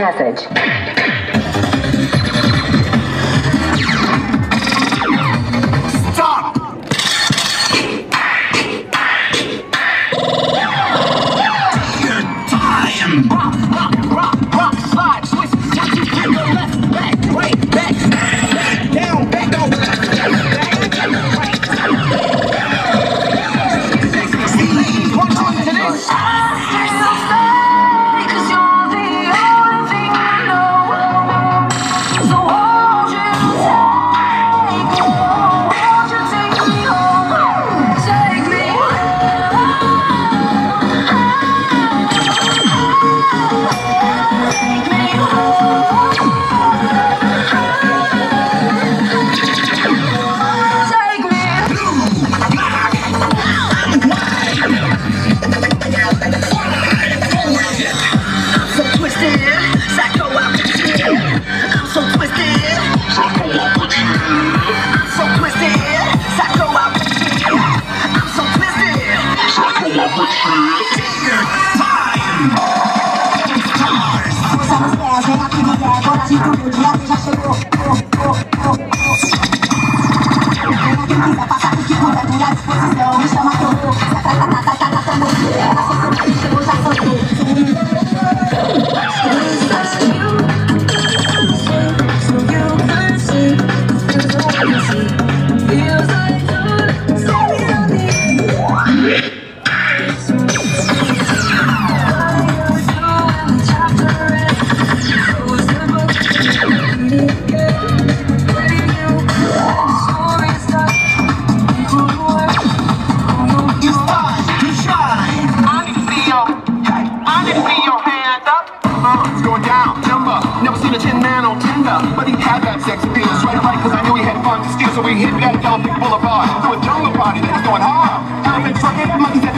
message. Stop! Your time! Rock, slide, twist, jump to the left, back, right, back, down, back, over, back, right. See, what's on to this? But he had that sex appeal, straight right, cause I knew he had fun to steal. So we hit that Elephant Boulevard, through a jungle party that was going hard. Elephant trucking, monkeys